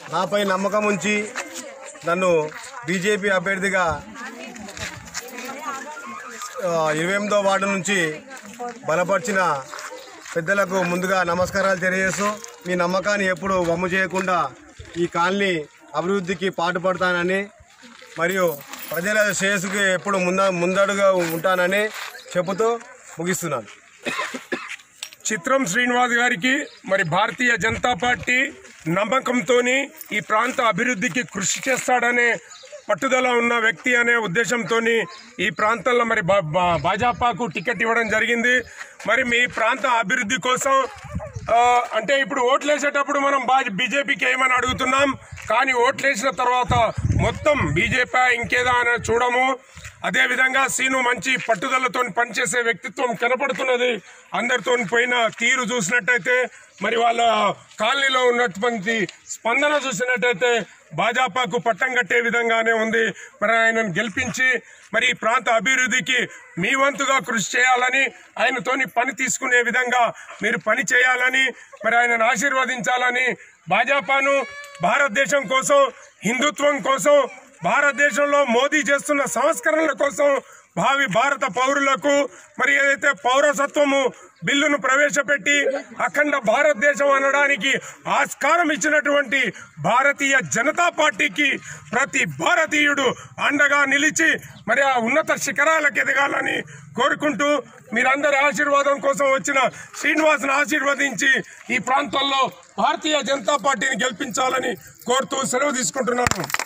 నాపై నమ్మకం ఉంచి నన్ను బీజేపీ అభ్యర్థిగా 28వ వార్డు నుంచి బలపరిచిన పెద్దలకు ముందుగా నమస్కారాలు తెలియజేస్తూ మీ నమ్మకాన్ని ఎప్పుడు వమ్ము చేయకుండా ఈ కాలనీ అభివృద్ధికి పాటుపడతానని మరియు ప్రజల శ్రేయస్సుకి ఎప్పుడు ముందడుగా ఉంటానని చెబుతూ ముగిస్తున్నాను. చిత్రం శ్రీనివాస్ గారికి మరి భారతీయ జనతా పార్టీ నమ్మకంతోని ఈ ప్రాంత అభివృద్ధికి కృషి చేస్తాడనే పట్టుదల ఉన్న వ్యక్తి అనే ఉద్దేశంతో ఈ ప్రాంతంలో మరి భాజపాకు టికెట్ ఇవ్వడం జరిగింది. మరి మీ ప్రాంత అభివృద్ధి కోసం అంటే ఇప్పుడు ఓట్లేసేటప్పుడు మనం బీజేపీకి ఏమని అడుగుతున్నాం, కానీ ఓట్లేసిన తర్వాత మొత్తం బీజేపీ ఇంకేదా అని చూడము. అదేవిధంగా సీను మంచి పట్టుదలతో పనిచేసే వ్యక్తిత్వం కనపడుతున్నది. అందరితో పోయిన తీరు చూసినట్టయితే మరి వాళ్ళ కాలనీలో ఉన్నటువంటి స్పందన చూసినట్టయితే భాజపాకు పట్టం కట్టే విధంగానే ఉంది. మరి ఆయనను గెలిపించి మరి ఈ ప్రాంత అభివృద్ధికి మీ వంతుగా కృషి చేయాలని, ఆయనతోని పని తీసుకునే విధంగా మీరు పని చేయాలని, మరి ఆయనను ఆశీర్వదించాలని, భాజపాను భారతదేశం కోసం, హిందుత్వం కోసం, భారతదేశంలో మోదీ చేస్తున్న సంస్కరణల కోసం, భావి భారత పౌరులకు మరి ఏదైతే పౌరసత్వము బిల్లును ప్రవేశపెట్టి అఖండ భారతదేశం అనడానికి ఆస్కారం ఇచ్చినటువంటి భారతీయ జనతా పార్టీకి ప్రతి భారతీయుడు అండగా నిలిచి మరి ఆ ఉన్నత శిఖరాలకు ఎదగాలని కోరుకుంటూ మీరందరి ఆశీర్వాదం కోసం వచ్చిన శ్రీనివాస్ను ఆశీర్వదించి ఈ ప్రాంతంలో భారతీయ జనతా పార్టీని గెలిపించాలని కోరుతూ సెలవు తీసుకుంటున్నాను.